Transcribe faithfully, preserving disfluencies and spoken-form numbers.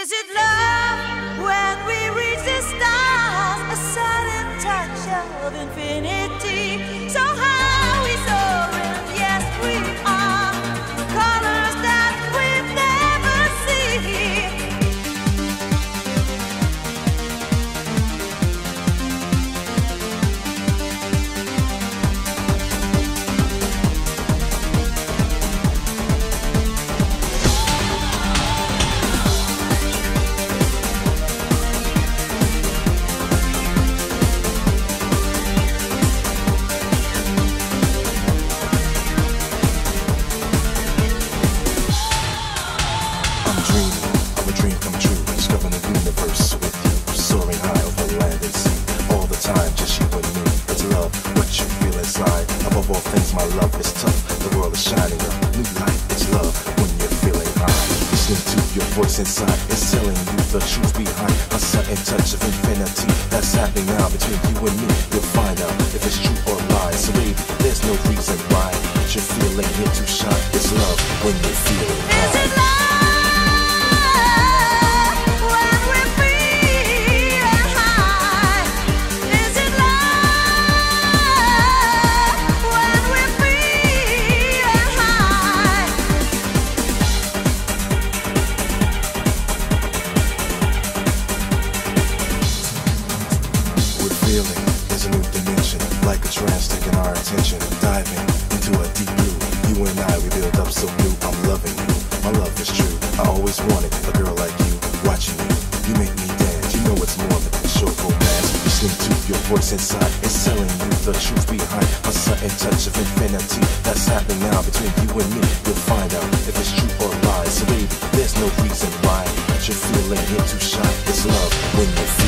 Is it love when we reach the stars? A sudden touch of infinity. So high we soar, and yes we are. Colors that we've never seen. Above all things, my love is tough. The world is shining a new light. It's love when you're feeling high. Listening to your voice inside, it's telling you the truth behind a sudden touch of infinity that's happening now between you and me. You'll find out if it's true or lie. So baby, there's no reason why you're feeling here to shine. It's love when you're feeling high. Is it love? Feeling is a new dimension, like a trance taking our attention, diving into a deep blue. You and I, we build up so new. I'm loving you, my love is true. I always wanted a girl like you, watching you. You make me dance, you know it's more than a short romance. Listening to your voice inside, it's telling you the truth behind a sudden touch of infinity that's happening now between you and me. You'll find out if it's true or lie. So baby, there's no reason why you're feeling here to shine. It's love when you're